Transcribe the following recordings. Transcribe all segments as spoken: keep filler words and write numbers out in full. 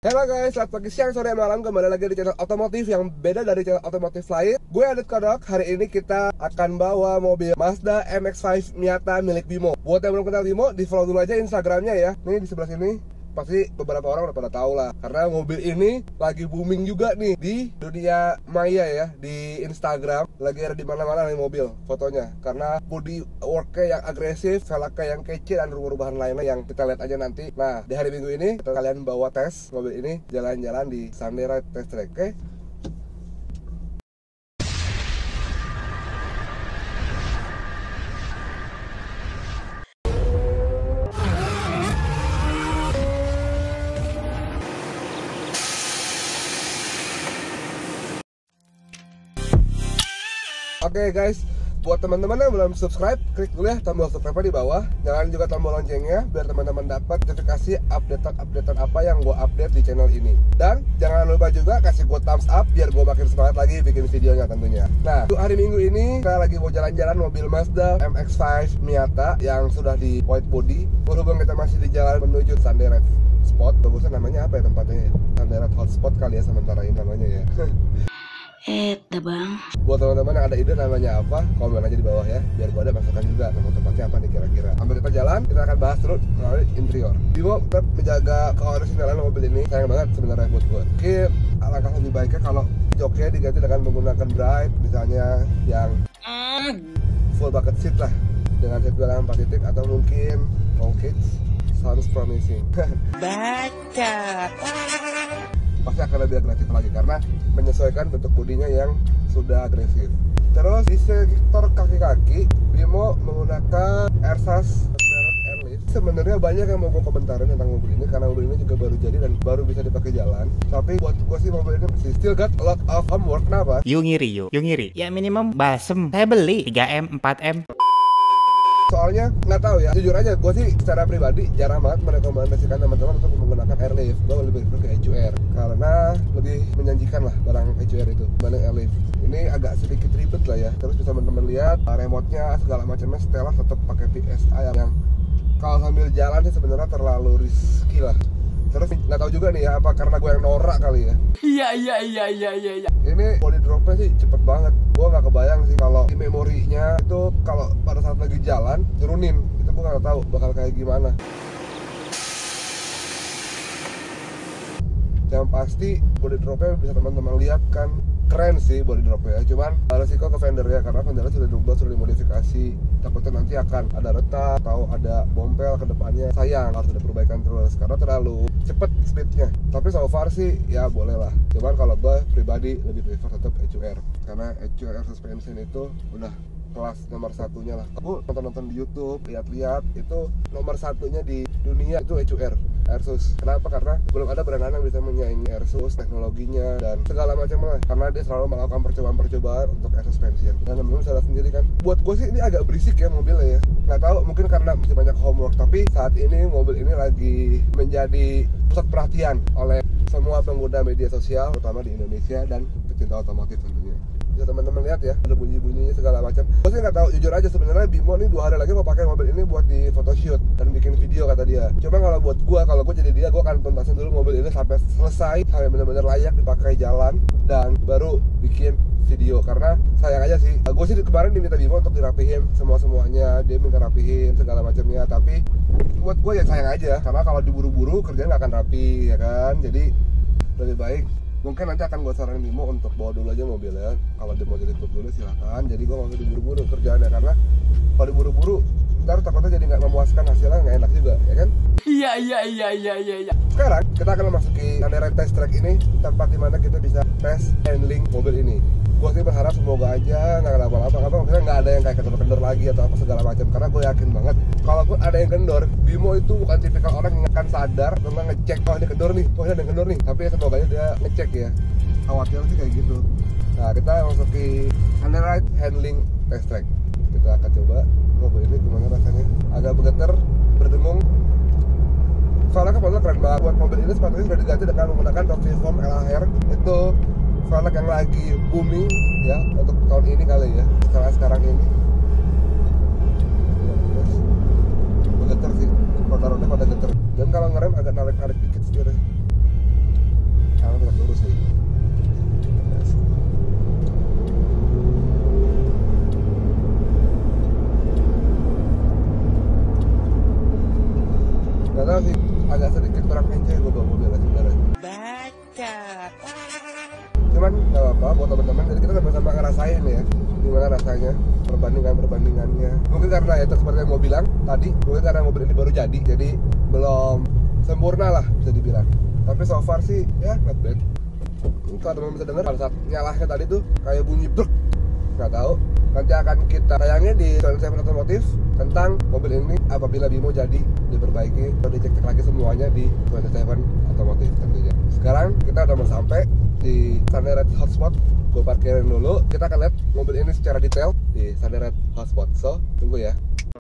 Halo guys, selamat pagi, siang, sore, malam. Kembali lagi di channel otomotif yang beda dari channel otomotif lain. Gue Adit Kodok. Hari ini kita akan bawa mobil Mazda M X lima Miata milik Bimo. Buat yang belum kenal Bimo, di follow dulu aja Instagramnya ya. Nih di sebelah sini pasti beberapa orang udah pada tahu lah, karena mobil ini lagi booming juga nih di dunia maya ya, di Instagram. Lagi ada di mana-mana nih mobil fotonya, karena body worknya yang agresif, velgnya yang kece, dan rumah-rumahan lainnya yang kita lihat aja nanti. Nah, di hari Minggu ini kita kalian bawa tes mobil ini jalan-jalan di Sunday Ride Test Track. Oke? Oke okay guys, buat teman-teman yang belum subscribe, klik dulu ya tombol subscribe di bawah. Nyalain juga tombol loncengnya biar teman-teman dapat notifikasi updatean-updatean apa yang gue update di channel ini. Dan jangan lupa juga kasih gue thumbs up biar gue makin semangat lagi bikin videonya tentunya. Nah, untuk hari Minggu ini kita lagi mau jalan-jalan mobil Mazda M X lima Miata yang sudah di white body. Berhubung kita masih di jalan menuju Sunday Ride Spot, bagusnya namanya apa ya tempatnya? Sunday Ride Hotspot kali ya sementara ini namanya ya. Eh, bang. Buat teman-teman yang ada ide namanya apa, komen aja di bawah ya, biar gua ada masukan juga nama tempatnya apa nih kira-kira. Sambil kita jalan, kita akan bahas terus melalui interior. Bimo tetap menjaga keorisinalan mobil ini, sayang banget sebenarnya buat gua. Mungkin alangkah lebih baiknya kalau joknya diganti dengan menggunakan bright, misalnya yang full bucket seat lah, dengan seat belt empat titik, atau mungkin roll cage. Sounds promising. Baca. Pasti akan lebih agresif lagi karena menyesuaikan bentuk bodinya yang sudah agresif. Terus di sektor kaki-kaki, Bimo menggunakan Airsas merek Airlift. Sebenarnya banyak yang mau gue komentarin tentang mobil ini karena mobil ini juga baru jadi dan baru bisa dipakai jalan. Tapi buat gue sih mobil ini masih still got a lot of homework. Kenapa? You ngiri, you, you ngiri. Ya minimum balsem. Saya beli tiga M, empat M. Soalnya nggak tahu ya, jujur aja gue sih secara pribadi jarang banget merekomendasikan teman-teman untuk menggunakan airlift. Gue lebih prefer ke E C U R karena lebih menjanjikan lah barang E C U R itu dibanding airlift. Ini agak sedikit ribet lah ya. Terus bisa teman-teman lihat remote-nya segala macamnya setelah tetap pakai P S I yang kalau sambil jalan sih sebenarnya terlalu risky lah. Terus nggak tahu juga nih ya, apa karena gue yang norak kali ya. Iya iya iya iya iya. Ya. Ini body dropnya sih cepet banget. Gue nggak kebayang sih kalau di memorinya itu kalau pada saat lagi jalan turunin, itu gue nggak tahu bakal kayak gimana. Yang pasti body dropnya bisa teman-teman lihat kan keren sih body dropnya. Cuman resiko ke vendornya karena vendornya sudah diubah, sudah dimodifikasi. Takutnya nanti akan ada retak atau ada bompel ke depannya. Sayang, harus ada perbaikan terus karena terlalu cepet speednya. Tapi so far sih ya boleh lah. Cuman kalau gue pribadi lebih prefer tetap E C U R karena E C U R suspension itu udah kelas nomor satunya lah. Aku nonton-nonton di YouTube, lihat-lihat itu nomor satunya di dunia itu E C U R, Airsus. Kenapa? Karena belum ada brand lain yang bisa menyaingi Airsus, teknologinya dan segala macam lah. Karena dia selalu melakukan percobaan-percobaan untuk air suspension. Dan teman-teman bisa lihat sendiri kan. Buat gue sih ini agak berisik ya mobilnya ya. Nggak tahu, mungkin karena masih banyak homework. Tapi saat ini mobil ini lagi menjadi pusat perhatian oleh semua pengguna media sosial, terutama di Indonesia dan pecinta otomotif tentunya. Bisa teman-teman lihat ya, ada bunyi-bunyinya segala macam. Gue sih nggak tahu, jujur aja sebenarnya Bimo nih dua hari lagi mau pakai mobil ini buat di photoshoot dan bikin video kata dia. Cuma kalau buat gue, kalau gue jadi dia, gue akan tuntasin dulu mobil ini sampai selesai, sampai benar-benar layak dipakai jalan dan baru bikin video. Karena sayang aja sih, gue sih kemarin diminta Bimo untuk dirapihin semua semuanya, dia minta rapihin segala macamnya. Tapi buat gue ya sayang aja, karena kalau diburu-buru kerjaan nggak akan rapi ya kan. Jadi lebih baik mungkin nanti akan gue saranin Bimo untuk bawa dulu aja mobilnya. Kalau dia mau jadi tutup dulu silahkan. Jadi gue nggak usah diburu-buru kerjaannya, karena kalau diburu-buru ntar takutnya jadi nggak memuaskan, hasilnya nggak enak juga ya kan. Iya iya iya iya iya. Ya. Sekarang kita akan memasuki Sunday Ride Test Track ini, tempat dimana kita bisa tes handling mobil ini. Gue sih berharap semoga aja nggak ada apa-apa, apa maksudnya nggak ada yang kayak kendor-kendor lagi atau apa segala macam. Karena gue yakin banget kalaupun ada yang kendor, Bimo itu bukan tipikal orang yang akan sadar tentang ngecek, oh ini kendor nih, oh ini ada yang kendor nih. Tapi ya semoga dia ngecek ya. Khawatir sih kayak gitu. Nah, kita masuki Sunday Ride Handling Test Track. Kita akan coba mobil ini gimana rasanya. Agak bergetar, berdengung. Soalnya kan keren banget. Buat mobil ini sepatunya sudah diganti dengan menggunakan Rockform L H R. Itu velg yang lagi booming ya untuk tahun ini kali ya, sekarang sekarang ini ya, terus bergetar sih, roda-roda pada getar. Dan kalau ngerem agak narik-narik dikit setirnya. sedikit kurang enjoy gue bawa mobilnya sebenarnya. Baca. Cuman nggak apa-apa buat teman-teman, jadi kita sama-sama ngerasain ya gimana rasanya, perbandingan-perbandingannya. Mungkin karena ya seperti yang mau bilang tadi, mungkin karena mobil ini baru jadi, jadi belum sempurna lah bisa dibilang. Tapi so far sih ya not bad. Kalau teman-teman bisa dengar pada saat nyalahnya tadi tuh kayak bunyi bruk, nggak tahu. Nanti akan kita tayangin di Channel Seven Otomotif tentang mobil ini apabila Bimo jadi diperbaiki atau dicek-cek lagi semuanya di Channel Seven Otomotif tentunya. Sekarang kita udah mau sampai di Sunderland Hotspot. Gue parkirin dulu, kita akan lihat mobil ini secara detail di Sunderland Hotspot. So, tunggu ya.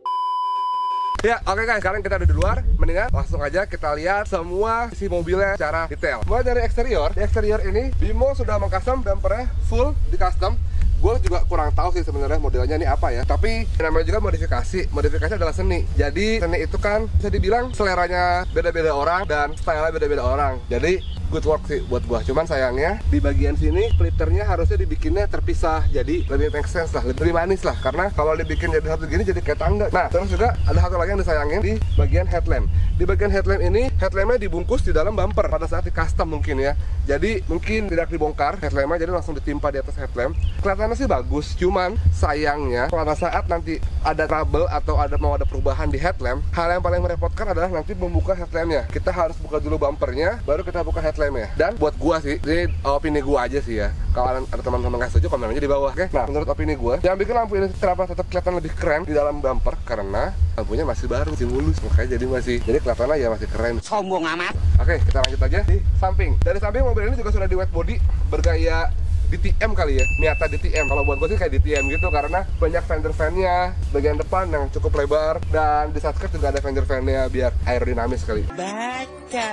Ya, oke okay guys, sekarang kita udah di luar. Mendingan langsung aja kita lihat semua isi mobilnya secara detail. Mulai dari eksterior. Di eksterior ini Bimo sudah mengcustom bumpernya full di custom. Gue juga kurang tahu sih sebenarnya modelnya ini apa ya. Tapi namanya juga modifikasi. Modifikasi adalah seni. Jadi seni itu kan bisa dibilang seleranya beda-beda orang dan stylenya beda-beda orang. Jadi good work sih buat gua. Cuman sayangnya di bagian sini splitternya harusnya dibikinnya terpisah. Jadi lebih make sense lah, lebih manis lah. Karena kalau dibikin jadi satu gini jadi kayak tangga. Nah, terus juga ada satu lagi yang disayangin di bagian headlamp. Di bagian headlamp ini, headlampnya dibungkus di dalam bumper pada saat di custom mungkin ya. Jadi mungkin tidak dibongkar headlampnya, jadi langsung ditimpa di atas headlamp. Kelihatannya sih bagus, cuman sayangnya pada saat nanti ada trouble atau ada mau ada perubahan di headlamp, hal yang paling merepotkan adalah nanti membuka headlampnya. Kita harus buka dulu bumpernya, baru kita buka headlampnya. Dan buat gua sih, ini opini gua aja sih ya. Kalau ada teman-teman nggak setuju, komen aja di bawah. Oke? Nah, menurut opini gua, yang bikin lampu ini kenapa tetap kelihatan lebih keren di dalam bumper karena lampunya masih baru, masih mulus, makanya jadi masih jadi kelihatannya ya masih keren. Sombong amat. Oke, kita lanjut aja di samping. Dari samping mobil ini juga sudah di wet body bergaya D T M kali ya, Miata D T M. Kalau buat gue sih kayak D T M gitu karena banyak fender fan-nya bagian depan yang cukup lebar dan di sideskirt juga ada fender fan-nya biar aerodinamis kali. Baca.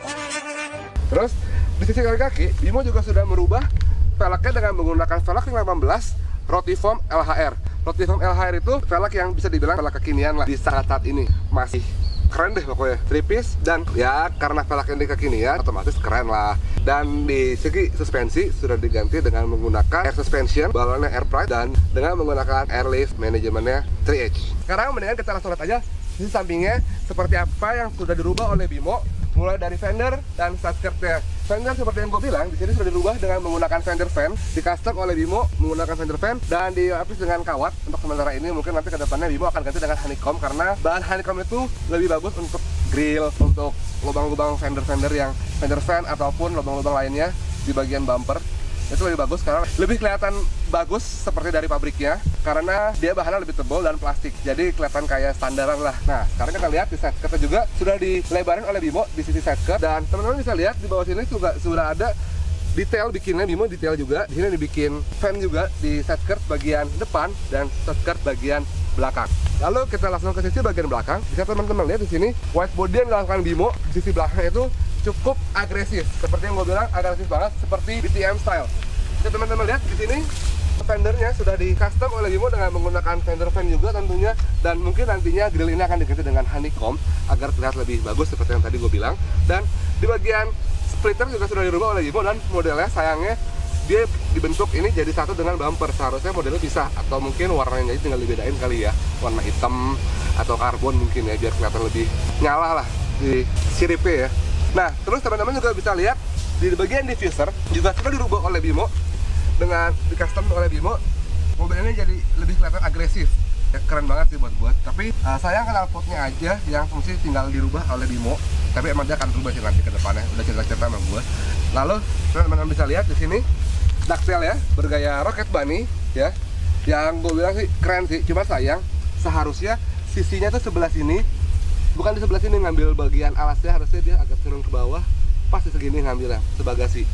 Terus di sisi kaki-kaki, Bimo juga sudah merubah velgnya dengan menggunakan velg delapan belas Rotiform L H R. Rotiform L H R itu velg yang bisa dibilang velg kekinian lah di saat-saat ini. Masih keren deh pokoknya, three piece dan ya karena velg ini kekinian otomatis keren lah. Dan di segi suspensi sudah diganti dengan menggunakan air suspension, balonnya air pride dan dengan menggunakan airlift manajemennya three H. Sekarang mendingan kita langsung lihat aja sisi sampingnya seperti apa yang sudah dirubah oleh Bimo, mulai dari fender dan sideskirtnya. Fender seperti yang gue bilang, di sini sudah dirubah dengan menggunakan fender fan, di custom oleh Bimo menggunakan fender fan dan dilapis dengan kawat. Untuk sementara ini mungkin nanti ke depannya Bimo akan ganti dengan honeycomb karena bahan honeycomb itu lebih bagus untuk grill, untuk lubang-lubang fender-fender yang fender fan ataupun lubang-lubang lainnya di bagian bumper. Itu lebih bagus karena lebih kelihatan bagus seperti dari pabriknya karena dia bahannya lebih tebal dan plastik, jadi kelihatan kayak standaran lah. Nah, sekarang kita lihat di sideskirtnya juga sudah dilebarin oleh Bimo di sisi sideskirt dan teman-teman bisa lihat di bawah sini juga sudah ada detail bikinnya Bimo, detail juga di sini dibikin fan juga di sideskirt bagian depan dan sideskirt bagian belakang. Lalu kita langsung ke sisi bagian belakang. Bisa teman-teman lihat di sini white body yang dilakukan Bimo di sisi belakang itu cukup agresif, seperti yang gue bilang agresif banget seperti D T M style. Bisa teman-teman lihat di sini fendernya sudah di custom oleh Bimo dengan menggunakan fender fan juga tentunya dan mungkin nantinya grill ini akan diganti dengan honeycomb agar terlihat lebih bagus seperti yang tadi gue bilang. Dan di bagian splitter juga sudah dirubah oleh Bimo dan modelnya sayangnya dia dibentuk ini jadi satu dengan bumper. Seharusnya modelnya bisa atau mungkin warnanya jadi tinggal dibedain kali ya, warna hitam atau karbon mungkin ya biar kelihatan lebih nyala lah di siripnya ya. Nah, terus teman-teman juga bisa lihat di bagian diffuser juga sudah dirubah oleh Bimo dengan di custom oleh Bimo. Mobil ini jadi lebih kelihatan agresif. Ya, keren banget sih buat gue. Tapi uh, sayang knalpotnya aja yang fungsi tinggal dirubah oleh Bimo. Tapi emang dia akan berubah sih nanti ke depannya. Udah cerita-cerita sama gue. Lalu teman-teman bisa lihat di sini ducktail ya, bergaya Rocket Bunny ya. Yang gue bilang sih keren sih. Cuma sayang seharusnya sisinya tuh sebelah sini, bukan di sebelah sini ngambil bagian alasnya, harusnya dia agak turun ke bawah, pas di segini ngambilnya sebagasi.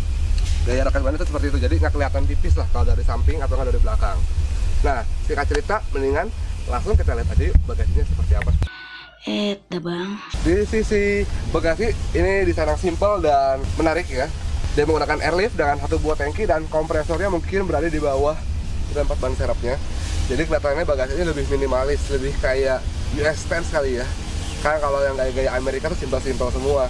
Gaya Rocket Bunny itu seperti itu, jadi nggak kelihatan tipis lah kalau dari samping atau nggak dari belakang. Nah, singkat cerita, mendingan langsung kita lihat aja bagasinya seperti apa. Eh, bang. Di sisi bagasi ini desain yang simple dan menarik ya. Dia menggunakan airlift dengan satu buah tangki dan kompresornya mungkin berada di bawah tempat ban serepnya. Jadi kelihatannya bagasinya lebih minimalis, lebih kayak U S ten kali ya. Kan kalau yang gaya-gaya Amerika tuh simpel-simpel semua.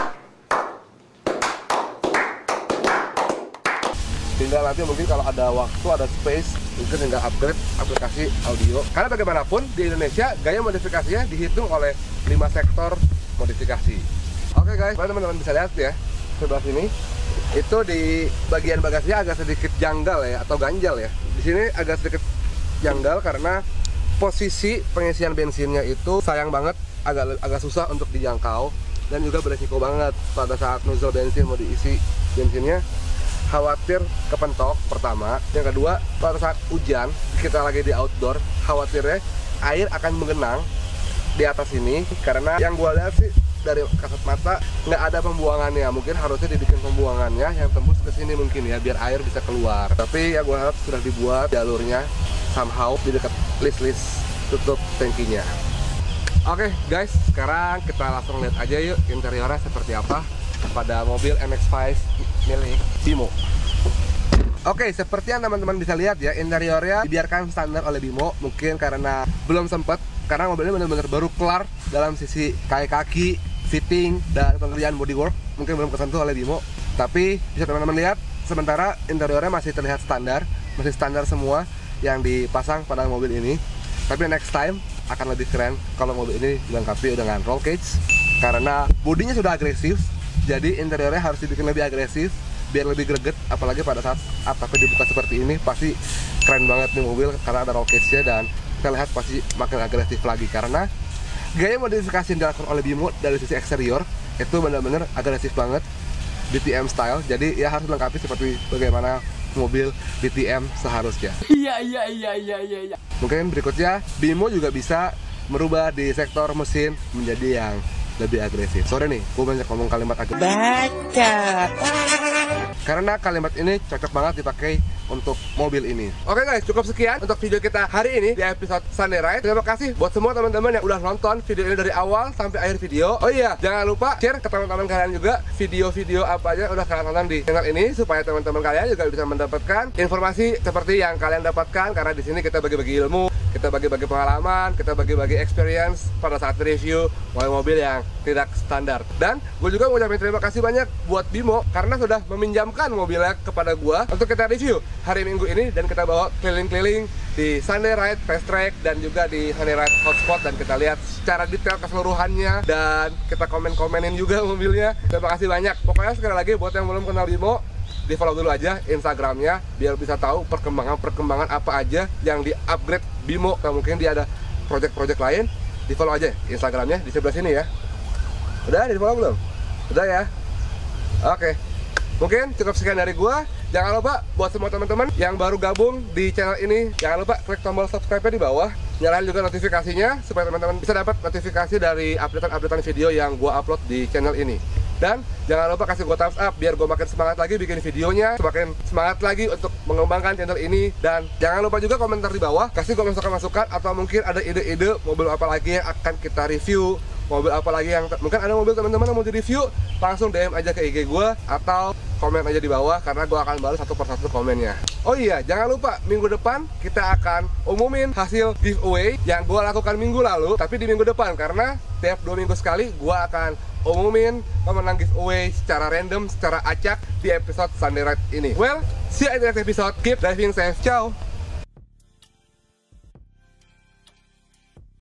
Tinggal nanti mungkin kalau ada waktu, ada space, mungkin tinggal upgrade aplikasi audio. Karena bagaimanapun di Indonesia gaya modifikasinya dihitung oleh lima sektor modifikasi. Oke guys, teman-teman bisa lihat ya, sebelah sini itu di bagian bagasinya agak sedikit janggal ya, atau ganjal ya. Di sini agak sedikit janggal karena posisi pengisian bensinnya itu sayang banget, agak agak susah untuk dijangkau dan juga beresiko banget pada saat nozzle bensin mau diisi bensinnya. Khawatir kepentok pertama, yang kedua pada saat hujan kita lagi di outdoor, khawatirnya air akan menggenang di atas ini karena yang gua lihat sih dari kasat mata nggak ada pembuangannya. Mungkin harusnya dibikin pembuangannya yang tembus ke sini mungkin ya, biar air bisa keluar. Tapi ya gua harap sudah dibuat jalurnya somehow di dekat list-list tutup tangkinya. Oke guys, sekarang kita langsung lihat aja yuk interiornya seperti apa pada mobil M X lima milik Bimo. Oke, seperti yang teman-teman bisa lihat ya, interiornya dibiarkan standar oleh Bimo. Mungkin karena belum sempat, karena mobilnya benar-benar baru kelar dalam sisi kaki-kaki, fitting, dan pengerjaan bodywork. Mungkin belum kesentuh oleh Bimo. Tapi bisa teman-teman lihat, sementara interiornya masih terlihat standar, masih standar semua yang dipasang pada mobil ini. Tapi next time akan lebih keren kalau mobil ini dilengkapi dengan roll cage, karena bodinya sudah agresif. Jadi interiornya harus dibikin lebih agresif biar lebih greget, apalagi pada saat atapnya dibuka seperti ini pasti keren banget nih mobil karena ada roll cage-nya, dan kita lihat pasti makin agresif lagi karena gaya modifikasi yang dilakukan oleh Bimo dari sisi eksterior itu benar-benar agresif banget, D T M style. Jadi ya harus dilengkapi seperti bagaimana mobil D T M seharusnya. Iya iya iya iya iya iya. Mungkin berikutnya Bimo juga bisa merubah di sektor mesin menjadi yang lebih agresif. Sorry nih, gue banyak ngomong kalimat agresif. Bacot. Karena kalimat ini cocok banget dipakai untuk mobil ini. Oke guys, cukup sekian untuk video kita hari ini di episode Sunday Ride. Terima kasih buat semua teman-teman yang udah nonton video ini dari awal sampai akhir video. Oh iya, jangan lupa share ke teman-teman kalian juga video-video apa aja udah kalian tonton di channel ini supaya teman-teman kalian juga bisa mendapatkan informasi seperti yang kalian dapatkan, karena di sini kita bagi-bagi ilmu, kita bagi-bagi pengalaman, kita bagi-bagi experience pada saat review mobil-mobil yang tidak standar. Dan gue juga ngucapin terima kasih banyak buat Bimo karena sudah meminjamkan mobilnya kepada gue untuk kita review hari Minggu ini, dan kita bawa keliling-keliling di Sunday Ride Fast Track dan juga di Sunday Ride Hotspot, dan kita lihat secara detail keseluruhannya dan kita komen-komenin juga mobilnya. Terima kasih banyak. Pokoknya sekali lagi buat yang belum kenal Bimo, di follow dulu aja Instagramnya biar bisa tahu perkembangan-perkembangan apa aja yang di upgrade Bimo. Nah, mungkin dia ada project-project lain, di follow aja Instagramnya di sebelah sini ya. Udah di follow belum? Udah ya? Oke, mungkin cukup sekian dari gua. Jangan lupa buat semua teman-teman yang baru gabung di channel ini, jangan lupa klik tombol subscribe di bawah, nyalain juga notifikasinya supaya teman-teman bisa dapat notifikasi dari updatean-updatean video yang gua upload di channel ini. Dan jangan lupa kasih gue thumbs up biar gue makin semangat lagi bikin videonya, semakin semangat lagi untuk mengembangkan channel ini. Dan jangan lupa juga komentar di bawah, kasih gue masukan-masukan atau mungkin ada ide-ide mobil apa lagi yang akan kita review, mobil apa lagi yang mungkin ada mobil teman-teman yang mau di review, langsung D M aja ke I G gue atau komen aja di bawah karena gue akan balas satu persatu komennya. Oh iya, jangan lupa minggu depan kita akan umumin hasil giveaway yang gue lakukan minggu lalu, tapi di minggu depan karena tiap dua minggu sekali gue akan umumin pemenang giveaway secara random, secara acak di episode Sunday Ride ini. Well, see you in the next episode. Keep driving safe. Ciao.